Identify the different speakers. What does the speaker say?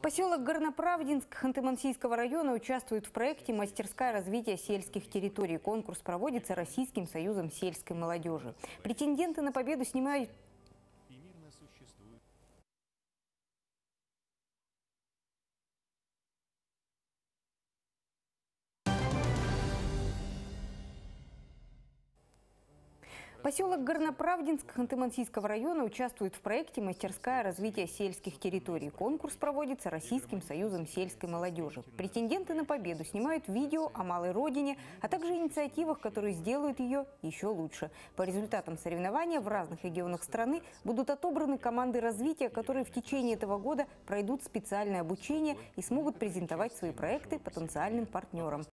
Speaker 1: Поселок Горноправдинск Ханты-Мансийского района участвует в проекте «Мастерская развития сельских территорий». Конкурс проводится Российским союзом сельской молодежи. Претенденты на победу снимают... Поселок Горноправдинск Ханты-Мансийского района участвует в проекте «Мастерская развития сельских территорий». Конкурс проводится Российским союзом сельской молодежи. Претенденты на победу снимают видео о малой родине, а также инициативах, которые сделают ее еще лучше. По результатам соревнования в разных регионах страны будут отобраны команды развития, которые в течение этого года пройдут специальное обучение и смогут презентовать свои проекты потенциальным партнерам.